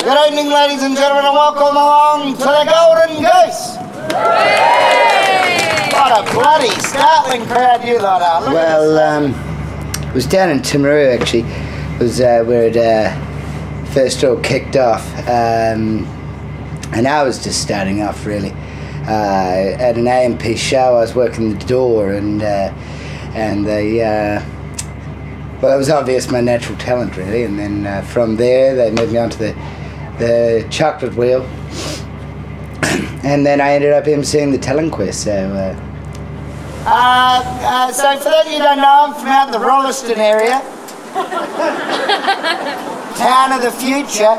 Good evening, ladies and gentlemen, and welcome along to the Golden Goose. What a bloody startling crowd you lot are. Well, it was down in Timaru actually. It was where it first all kicked off, and I was just starting off really. At an AMP show, I was working the door, and they, well, it was obvious my natural talent really, and then from there they moved me on to the chocolate wheel, and then I ended up emceeing the talent quest. So for those of you who don't know, I'm from out in the Rolleston area. Town of the future.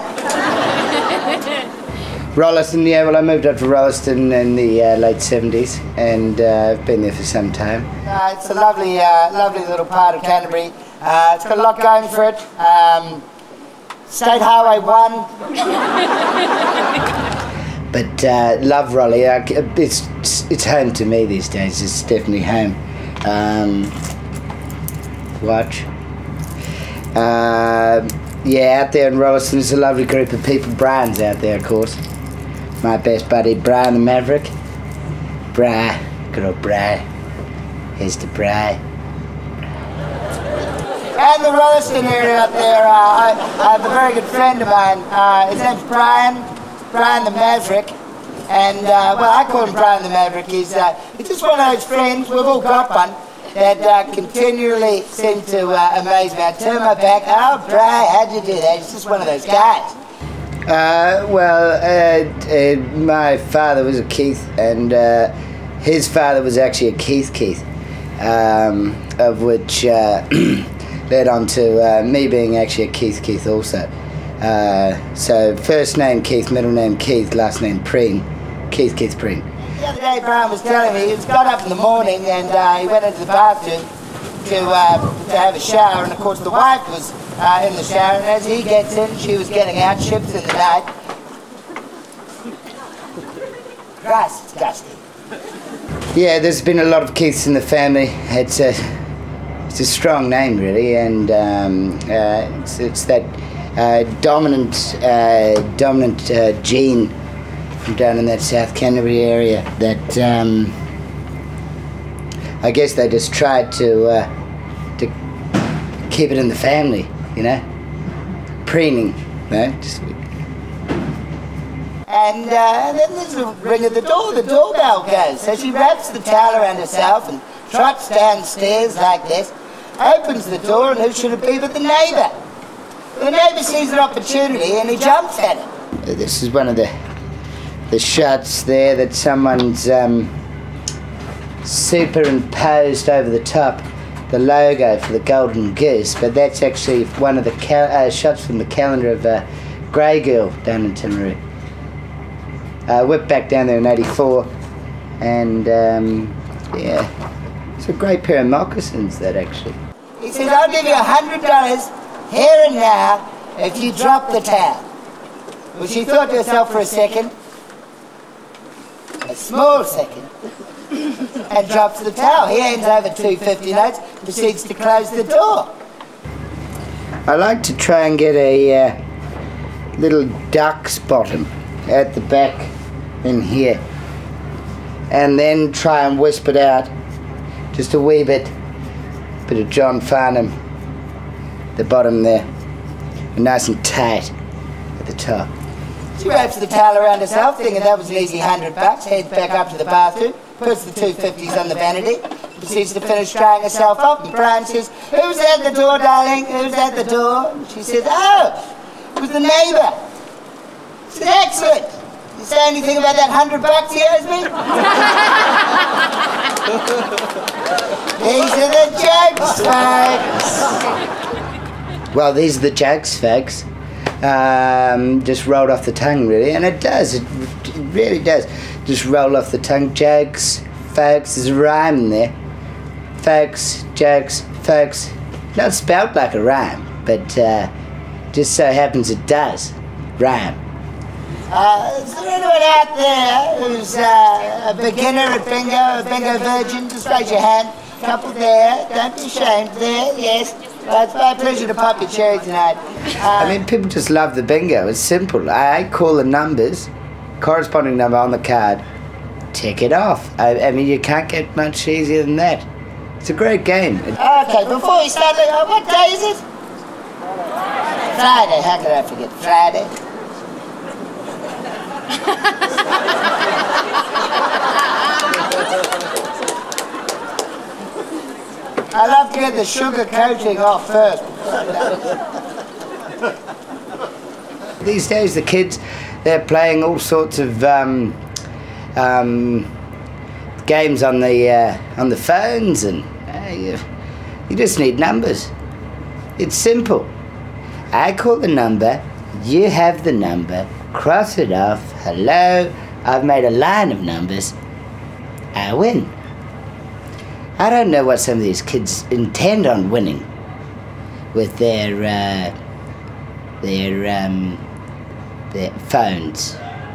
Rolleston, yeah, well I moved up to Rolleston in the late 70s, and I've been there for some time. It's a lovely, lovely little part of Canterbury. It's got a lot going for it. State Highway 1. But love Raleigh. It's home to me these days. It's definitely home. Watch. Yeah, out there in Rolleston, there's a lovely group of people. Brian's out there, of course. My best buddy, Brian the Maverick. Bri, good old Bri. Here's the Bri. And the Rolleston area up there, I have a very good friend of mine. His name's Brian the Maverick. And, well, I call him Brian the Maverick. He's just one of those friends, we've all got one, that continually seem to amaze me. I turn my back, oh, Brian, how'd you do that? He's just one of those guys. My father was a Keith, and his father was actually a Keith, of which led on to me being actually a Keith also. So first name Keith, middle name Keith, last name Preene. Keith Preene. The other day Brian was telling me, he got up in the morning and he went into the bathroom to have a shower, and of course the wife was in the shower, and as he gets in, she was getting out, ships in the night. Christ, it's disgusting. Yeah, there's been a lot of Keiths in the family. It's a strong name really, and it's that dominant gene from down in that South Canterbury area that I guess they just tried to keep it in the family, you know, preening, you know. And then there's a ring at the door. The doorbell goes, so she wraps the towel around herself and trots downstairs like this, opens the door, and who should it be but the neighbour? The neighbour sees an opportunity and he jumps at it. This is one of the shots there that someone's superimposed over the top the logo for the Golden Goose, but that's actually one of the shots from the calendar of Grey Girl down in Timaru. Whipped back down there in '84, and yeah, it's a great pair of moccasins that actually. He says, I'll give you $100 here and now if you drop the towel. Well, she thought to herself for a second, a small second, and drops the towel. He hands over 250 notes, proceeds to close the door. I like to try and get a little duck's bottom at the back in here, and then try and wisp it out just a wee bit of John Farnham, the bottom there, and nice and tight at the top. She wraps the towel around herself, thinking that was an easy $100, heads back up to the bathroom, puts the 250s on the vanity, proceeds to finish drying herself up, and Brian says, who's at the door, darling? Who's at the door? And she says, oh, it was the neighbour. She said, excellent. You say anything about that $100 he owes me? These are the jokes, folks. Well, these are the jokes, folks. Just rolled off the tongue, really, and it does. It really does. Just roll off the tongue. Jokes, folks. There's a rhyme in there. Folks, jokes, folks. Not spelt like a rhyme, but just so happens it does rhyme. Is there anyone out there who's a beginner at bingo, a bingo virgin? Just raise your hand. Couple there. Don't be ashamed. There, yes. Well, it's my pleasure to pop your cherry tonight. I mean, people just love the bingo. It's simple. I call the numbers, corresponding number on the card, tick it off. I mean, you can't get much easier than that. It's a great game. Okay, before we start, what day is it? Friday. How could I forget? Friday. I love to get the sugar coating off first. These days, the kids, they're playing all sorts of games on the phones, and you just need numbers. It's simple. I call the number, you have the number, cross it off, hello, I've made a line of numbers, I win. I don't know what some of these kids intend on winning with their phones.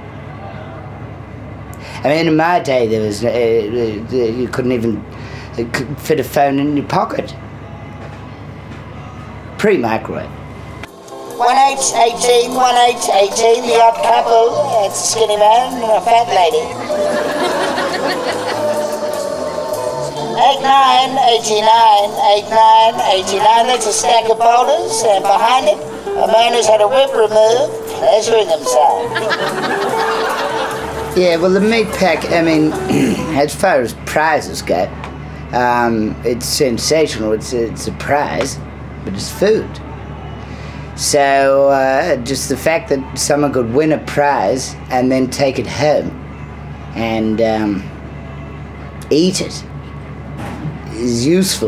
I mean, in my day, there was you couldn't even fit a phone in your pocket. Pre-microwave. 1H18, 1H18, the odd couple. It's a skinny man and a fat lady. 89, 89, 89. That's a stack of boulders, and behind it, a man who's had a whip removed, pleasuring himself. Yeah, well, the meat pack, I mean, as far as prizes go, it's sensational. It's a prize, but it's food. So just the fact that someone could win a prize and then take it home and eat it is useful.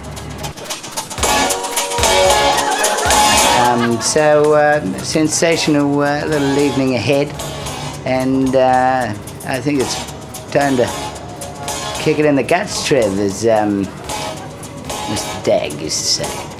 Sensational little evening ahead, and I think it's time to kick it in the guts, Trev, as Mr. Dag used to say.